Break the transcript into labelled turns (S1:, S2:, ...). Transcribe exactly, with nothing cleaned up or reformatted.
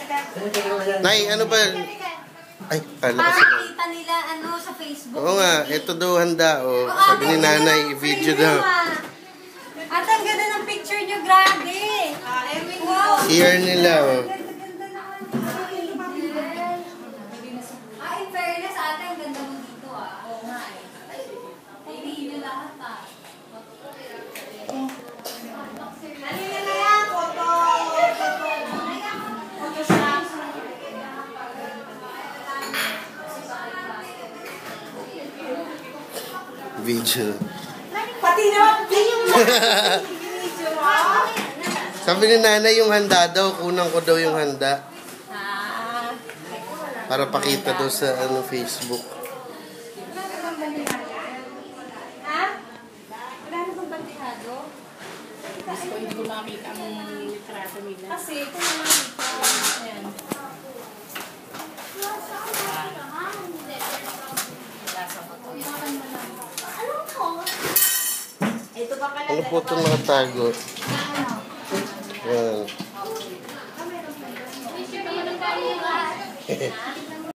S1: Nay, ano ba? Ay, kala ko
S2: para makita nila ano sa Facebook.
S1: Oo nga, ito daw handa. Oh. Sabi ni nanay, i-video daw.
S2: At ang ganda ng picture nyo, grabe. Wow.
S1: Share nila. Oh.
S2: Ah, in fairness, ate, ang ganda mo dito ah. Oo nga eh. Hindi nyo lahat ah. Ano na na yan? Photo. Photoshop.
S1: Video.
S2: Pati naman video.
S1: Sabi ni nanay yung handa daw, kunang ko daw yung handa.
S2: Ah.
S1: Para pakita daw sa ano Facebook.
S2: Ha? Wala na bang bandihado?
S3: Kasi ko hindi ko makita ang litrato nila.
S2: Kasi ito naman ito. Ayan. Ito pa pala.
S1: Ano po itong nakatago? Yan.